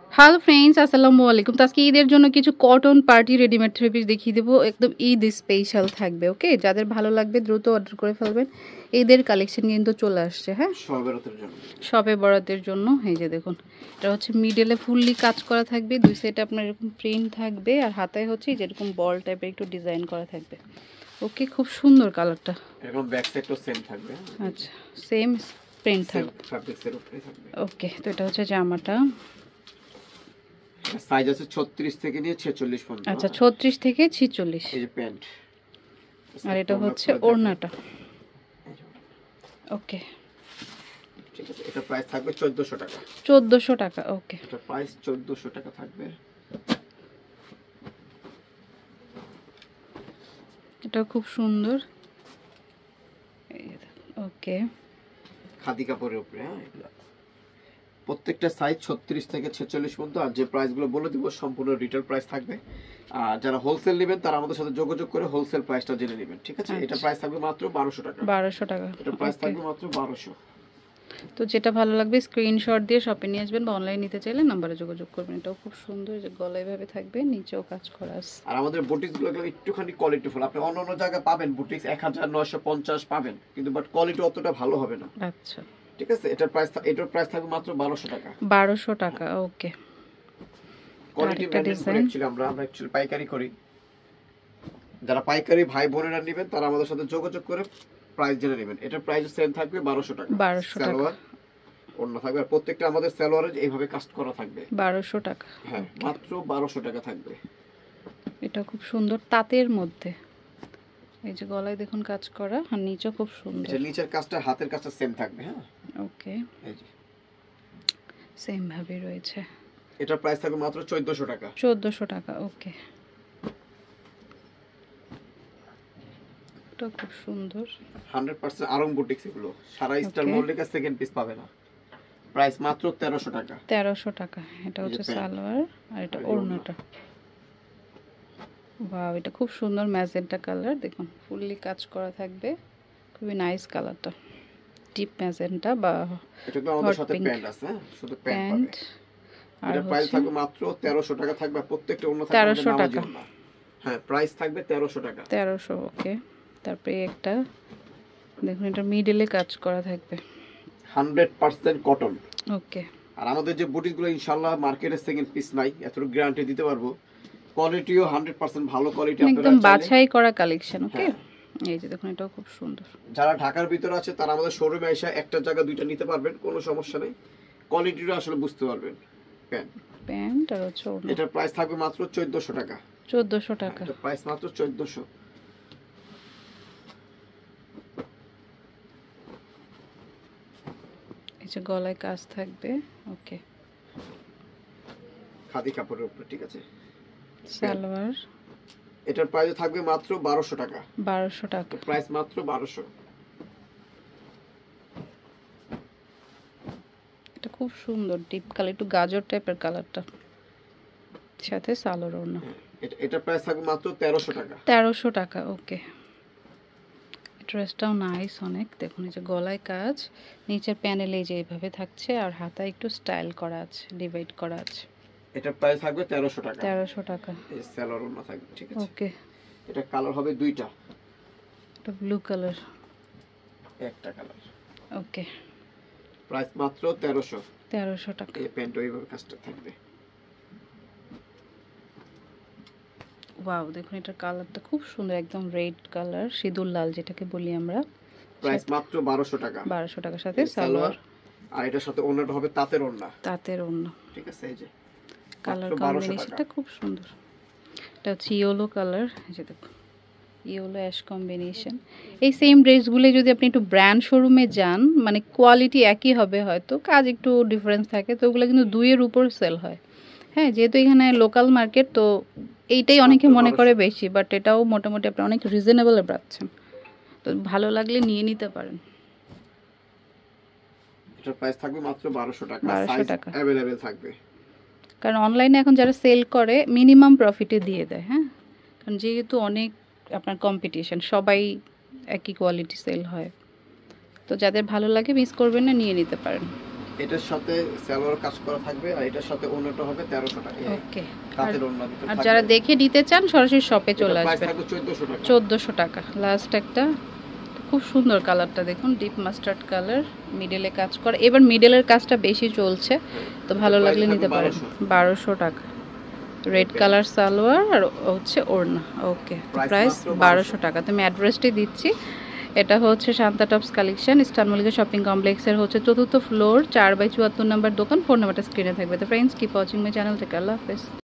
Hello friends, আসসালামু আলাইকুম। তো আজকে ঈদের জন্য কিছু cotton party readymade three piece দেখিয়ে দেবো, একদম ঈদ স্পেশাল থাকবে। ওকে, যাদের ভালো লাগবে দ্রুত অর্ডার করে ফেলবেন। ঈদের কালেকশন কিন্তু চলে আসছে। হ্যাঁ, শবে বরাতের জন্য। এই যে দেখুন, এটা হচ্ছে মিডলে ফুললি কাজ করা থাকবে, দুই সাইডে আপনার এরকম প্রিন্ট থাকবে, আর হাতায় হচ্ছে যেরকম বল টাইপের একটু ডিজাইন করা থাকবে। ওকে, খুব সুন্দর কালারটা। এরকম ব্যাক সাইডটাও সেম থাকবে। আচ্ছা, সেম প্রিন্ট থাকবে, ফ্যাব্রিক্সের উপরে থাকবে। ওকে, তো এটা হচ্ছে জামাটা। সাইজ আছে 36 থেকে নিয়ে 46 পর্যন্ত। আচ্ছা, 36 থেকে 46। এই যে প্যান্ট, আর এটা হচ্ছে ওড়নাটা। ওকে, ঠিক আছে। এটা প্রাইস থাকবে 1400 টাকা। 1400 টাকা। ওকে, এটা প্রাইস 1400 টাকা থাকবে। এটা খুব সুন্দর। ওকে, খাদি কাপড়ের উপরে। হ্যাঁ, এগুলো প্রত্যেকটা সাইজ 36 থেকে 46 পর্যন্ত। আর যে প্রাইসগুলো বলে দিব সম্পূর্ণ রিটেল প্রাইস থাকবে। আর যারা হোলসেল নেবেন তারা আমাদের সাথে যোগাযোগ করে হোলসেল প্রাইসটা জেনে নেবেন, ঠিক আছে। এটা প্রাইস থাকবে মাত্র 1200 টাকা। 1200 টাকা। এটা প্রাইস থাকবে মাত্র 1200। তো যেটা ভালো লাগবে স্ক্রিনশট দিয়ে শপে নিয়ে আসবেন, বা অনলাইন নিতে চাইলে নাম্বারে যোগাযোগ করবেন। এটাও খুব সুন্দর, যে গলায় ভাবে থাকবে, নিচেও কাজ করা আছে। আর আমাদের বুটিক্সগুলো একটুখানি কোয়ালিটিফুল। আপনি অন্য অন্য জায়গায় পাবেন বুটিক্স 1950 পাবেন, কিন্তু বাট কোয়ালিটি অতটা ভালো হবে না। আচ্ছা, ঠিক আছে। এটার প্রাইস থাকবে মাত্র 1200 টাকা। 1200 টাকা। ওকে, কোয়ালিটি মেইনটেইন করে অ্যাকচুয়ালি আমরা অ্যাকচুয়ালি পাইকারি করি। যারা পাইকারি ভাই বোনেরা নেবেন তারা আমাদের সাথে যোগাযোগ করে প্রাইস জেনে নেবেন। এটার প্রাইস সেম থাকবে 1200 টাকা। 1200 টাকা সালোয়ার ওড়না থাকবে, আর প্রত্যেকটা আমাদের সালোয়ারে এইভাবে কাস্ট করা থাকবে। 1200 টাকা। হ্যাঁ, মাত্র 1200 টাকা থাকবে। এটা খুব সুন্দর তাঁতের মধ্যে। এই যে গলায় দেখুন কাজ করা, আর নিচেও খুব সুন্দর। এটা নিচের কাজটা হাতের কাজটা সেম থাকবে। হ্যাঁ, ওকে, এই যে সেম ভাবে রয়েছে। এটার প্রাইস থাকবে মাত্র 1400 টাকা। 1400 টাকা। ওকে, এটা খুব সুন্দর। 100% আরং বুটিক্স এগুলো। সারা স্টার মল্লিকা সেকেন্ড পিস পাবে না। প্রাইস মাত্র 1300 টাকা। 1300 টাকা। এটা হচ্ছে সালোয়ার, আর এটা ওড়নাটা। ওয়াও, এটা খুব সুন্দর ম্যাজেন্টা কালার। দেখুন, ফুললি কাজ করা থাকবে, খুবই নাইস কালারটা। ডিপ ম্যাজেন্টা বা এটা তো আমাদের সাথে প্যান্ট আছে, শুধু প্যান্ট পাবে। আর প্রাইস থাকবে মাত্র 1300 টাকা থাকবে। প্রত্যেকটা ওড়না থাকবে 1300 টাকা। হ্যাঁ, প্রাইস থাকবে 1300 টাকা। 1300। ওকে, তারপরে একটা দেখুন, এটা মিডলে কাজ করা থাকবে, 100% কটন। ওকে। আর আমাদের যে বুটিকগুলো ইনশাআল্লাহ মার্কেটে সেকেন্ড পিস নাই, এতটুকু গ্যারান্টি দিতে পারবো। কোয়ালিটিও 100% ভালো কোয়ালিটি, আপনারা একদম বাছাই করা কালেকশন। ওকে, এই যে দেখুন, এটাও খুব সুন্দর। যারা ঢাকার ভিতরে আছে তারা আমাদের শোরুমে এসে একটা জায়গা দুইটা নিতে পারবেন, কোনো সমস্যা নেই। কোয়ালিটিটা আসলে বুঝতে পারবেন। প্যান্ট আর হচ্ছে ওড়না। এটার প্রাইস থাকবে মাত্র 1400 টাকা। 1400 টাকা। এটা প্রাইস মাত্র 1400। এই যে গলায় কাজ থাকবে। ওকে, খাদি কাপড়ের উপরে, ঠিক আছে। সালোয়ার, এটার প্রাইস থাকবে মাত্র 1200 টাকা। 1200 টাকা। প্রাইস মাত্র 1200। এটা খুব সুন্দর ডিপ কালার, একটু গাজর টাইপের কালারটা, সাথে সালোয়ার ওড়না। এটা প্রাইস থাকবে মাত্র 1300 টাকা। 1300 টাকা। ওকে, ড্রেসটাও নাইস অনেক। দেখুন, এই যে গলায় কাজ, নিচের প্যানেলে যে এইভাবে থাকছে, আর হাতা একটু স্টাইল করা আছে, ডিভাইড করা আছে। এটা প্রাইস থাকবে 1300 টাকা। 1300 টাকা। এই সালোয়ার ওড়না থাকবে, ঠিক আছে। ওকে, এটা কালার হবে দুইটা। এটা ব্লু কালার, একটা কালার। ওকে, প্রাইস মাত্র 1300। 1300 টাকা। এই প্যান্ট ওইভাবে কাজটা থাকবে। ওয়াও, দেখুন, এটার কালারটা খুব সুন্দর, একদম রেড কালার, সিঁদুর লাল যেটাকে বলি আমরা। প্রাইস মাত্র 1200 টাকা। 1200 টাকার সাথে সালোয়ার, আর এটার সাথে ওড়নাটা হবে তাঁতের ওড়না। তাঁতের ওড়না, ঠিক আছে। এই যে কালার কম্বিনেশনটা খুব সুন্দর। এটা হচ্ছে ইয়েলো কালার, এই যে দেখুন, ইয়েলো অ্যাশ কম্বিনেশন। এই সেম ড্রেসগুলো যদি আপনি একটু ব্র্যান্ড শোরুমে যান, মানে কোয়ালিটি একই হবে, হয়তো কাজ একটু ডিফারেন্স থাকে, তো ওগুলো কিন্তু 2-এর উপর সেল হয়। হ্যাঁ, যেহেতু এখানে লোকাল মার্কেট, তো এইটাই অনেকে মনে করে বেশি, বাট এটাও মোটামুটি আপনি অনেক রিজনেবলে পাচ্ছেন। তো ভালো লাগলে নিয়ে নিতে পারেন। এটার প্রাইস থাকবে মাত্র 1200 টাকা। 1200 টাকা अवेलेबल থাকবে। কারণ অনলাইনে এখন যারা সেল করে মিনিমাম প্রফিটে দিয়ে দেয়। হ্যাঁ, কারণ যেহেতু অনেক আপনার কম্পিটিশন, সবাই একই কোয়ালিটি সেল হয়, তো যাদের ভালো লাগে মিস করবেন না, নিয়ে নিতে পারেন। এটার সাথে সালোয়ার কাজ করা থাকবে আর এটার সাথে ওড়নাটা হবে 1300 টাকা। ওকে, কাতের ওড়না দিতে আর থাকবে। যারা দেখে নিতে চান সরাসরি শপে চলে প্রাইস আসবেন। থাকবে 1400 টাকা। 1400 টাকা। লাস্ট একটা খুব সুন্দর কালারটা দেখুন, ডিপ মাস্টার্ড কালার, মিডলে কাজ করা। এবার মিডলের কাজটা বেশি চলছে, তো ভালো লাগলে নিতে পারেন। 1200 টাকা। রেড কালার সালোয়ার আর হচ্ছে ওড়না। ওকে, প্রাইস 1200 টাকা। তো আমি অ্যাড্রেসটাই দিচ্ছি। এটা হচ্ছে Shanta tops collection, eastern Mallika shopping কমপ্লেক্সের হচ্ছে 4th ফ্লোর, 4/74 নম্বর দোকান। ফোন নাম্বারটা স্ক্রিনে থাকবে। তো friends, keep watching my channel থেকে। আল্লাহ হাফেজ।